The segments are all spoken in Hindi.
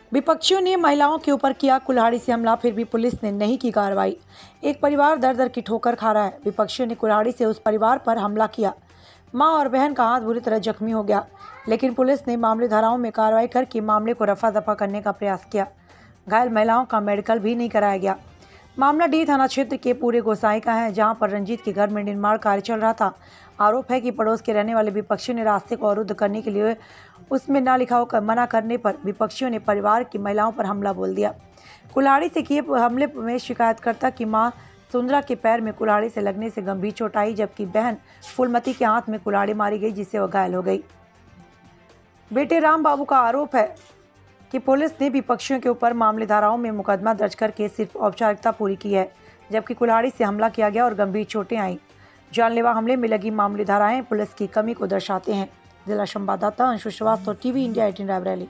विपक्षियों ने महिलाओं के ऊपर किया कुल्हाड़ी से हमला, फिर भी पुलिस ने नहीं की कार्रवाई। एक परिवार दर दर की ठोकर खा रहा है। विपक्षियों ने कुल्हाड़ी से उस परिवार पर हमला किया। मां और बहन का हाथ बुरी तरह जख्मी हो गया, लेकिन पुलिस ने मामले धाराओं में कार्रवाई करके मामले को रफा दफा करने का प्रयास किया। घायल महिलाओं का मेडिकल भी नहीं कराया गया। मामला डी थाना क्षेत्र के पूरे गोसाई का है, जहां पर रंजीत के घर में निर्माण कार्य चल रहा था। आरोप है कि पड़ोस के रहने वाले विपक्षियों ने रास्ते को अवरुद्ध करने के लिए उसमें न लिखा होकर मना करने पर विपक्षियों ने परिवार की महिलाओं पर हमला बोल दिया। कुल्हाड़ी से किए हमले में शिकायतकर्ता की मां सुंदरा के पैर में कुल्हाड़ी से लगने से गंभीर चोट आई, जबकि बहन फूलमती के हाथ में कुल्हाड़ी मारी गई, जिससे वह घायल हो गई। बेटे राम बाबू का आरोप है कि पुलिस ने विपक्षियों के ऊपर मामले धाराओं में मुकदमा दर्ज करके सिर्फ औपचारिकता पूरी की है, जबकि कुल्हाड़ी से हमला किया गया और गंभीर चोटें आईं। जानलेवा हमले में लगी मामले धाराएं पुलिस की कमी को दर्शाते हैं। जिला संवाददाता अंशु श्रीवास्तव, टीवी इंडिया 18 रायबरेली।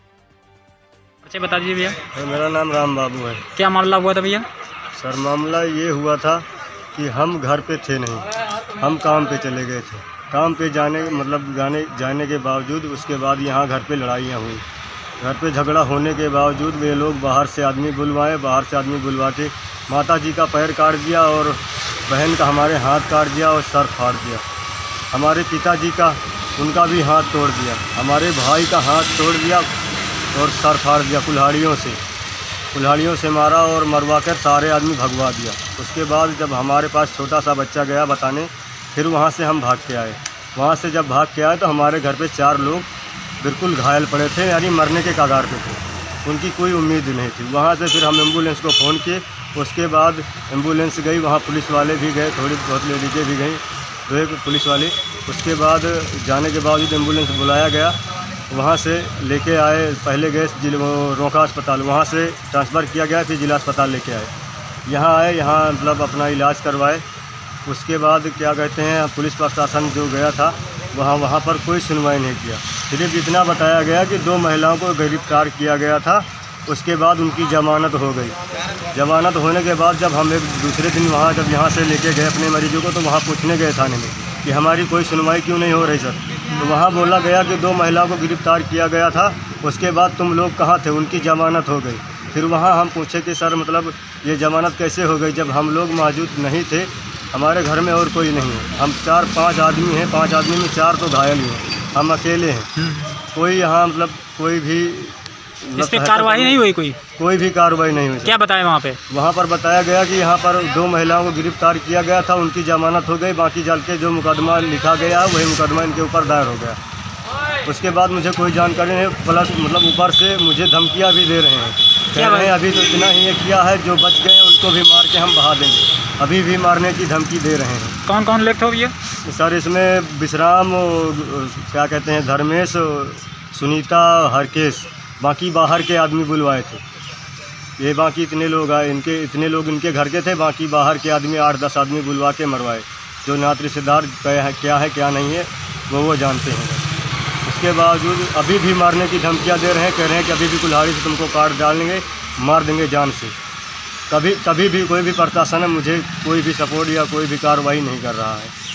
अच्छा बता दीजिए भैया। मेरा नाम राम बाबू है। क्या मामला हुआ था भैया? सर मामला ये हुआ था कि हम घर पे थे नहीं, हम काम पे चले गए थे। काम पे जाने के बावजूद उसके बाद यहाँ घर पे लड़ाइयाँ हुई। घर पे झगड़ा होने के बावजूद वे लोग बाहर से आदमी बुलवा के माता जी का पैर काट दिया और बहन का हमारे हाथ काट दिया और सर फाड़ दिया। हमारे पिताजी का उनका भी हाथ तोड़ दिया, हमारे भाई का हाथ तोड़ दिया और सर फाड़ दिया। कुल्हाड़ियों से मारा और मरवा कर सारे आदमी भगवा दिया। उसके बाद जब हमारे पास छोटा सा बच्चा गया बताने, फिर वहाँ से हम भाग के आए। वहाँ से जब भाग के आए तो हमारे घर पे 4 लोग बिल्कुल घायल पड़े थे, यानी मरने के कगार पे थे। उनकी कोई उम्मीद नहीं थी। वहाँ से फिर हम एम्बुलेंस को फ़ोन किए। उसके बाद एम्बुलेंस गई, वहाँ पुलिस वाले भी गए, थोड़ी बहुत लेडीज़ें भी गई, 2 पुलिस वाले। उसके बाद जाने के बावजूद एम्बुलेंस बुलाया गया, वहाँ से लेके आए। पहले गए रोका अस्पताल, वहाँ से ट्रांसफ़र किया गया, फिर जिला अस्पताल लेके आए। यहाँ आए, यहाँ मतलब अपना इलाज करवाए। उसके बाद क्या कहते हैं, पुलिस प्रशासन जो गया था वहाँ पर कोई सुनवाई नहीं किया। सिर्फ इतना बताया गया कि 2 महिलाओं को गिरफ्तार किया गया था। उसके बाद उनकी ज़मानत हो गई। ज़मानत होने के बाद जब हम एक दूसरे दिन वहाँ जब यहाँ से लेके गए अपने मरीजों को, तो वहाँ पूछने गए थाने में कि हमारी कोई सुनवाई क्यों नहीं हो रही सर। तो वहाँ बोला गया कि 2 महिलाओं को गिरफ्तार किया गया था, उसके बाद तुम लोग कहाँ थे, उनकी ज़मानत हो गई। फिर वहाँ हम पूछे कि सर मतलब ये ज़मानत कैसे हो गई जब हम लोग मौजूद नहीं थे, हमारे घर में और कोई नहीं है। हम 4-5 आदमी हैं, 5 आदमी में 4 तो घायल ही हैं, हम अकेले हैं। कोई यहाँ मतलब कोई भी इस पे कार्रवाई नहीं हुई? कोई भी कार्रवाई नहीं हुई। क्या बताया वहाँ पे? वहाँ पर बताया गया कि यहाँ पर 2 महिलाओं को गिरफ्तार किया गया था, उनकी ज़मानत हो गई। बाकी जल के जो मुकदमा लिखा गया वही मुकदमा इनके ऊपर दायर हो गया। उसके बाद मुझे कोई जानकारी नहीं, प्लस मतलब ऊपर से मुझे धमकियाँ भी दे रहे हैं। कह रहे हैं अभी तो इतना ही ये किया है, जो बच गए उनको भी मार के हम बहा देंगे। अभी भी मारने की धमकी दे रहे हैं। कौन कौन लोग थे भैया? सर इसमें विश्राम, क्या कहते हैं, धर्मेश, सुनीता, हरकेश, बाकी बाहर के आदमी बुलवाए थे। ये बाकी इतने लोग आए, इतने लोग इनके घर के थे, बाकी बाहर के आदमी 8-10 आदमी बुलवा के मरवाए। जो नात रिश्तेदार क्या है क्या नहीं है वो जानते हैं। उसके बावजूद अभी भी मारने की धमकियां दे रहे हैं। कह रहे हैं कि अभी भी कुल्हाड़ी से तुमको काट डालेंगे, मार देंगे जान से। कभी भी कोई भी प्रशासन है मुझे कोई भी सपोर्ट या कोई भी कार्रवाई नहीं कर रहा है।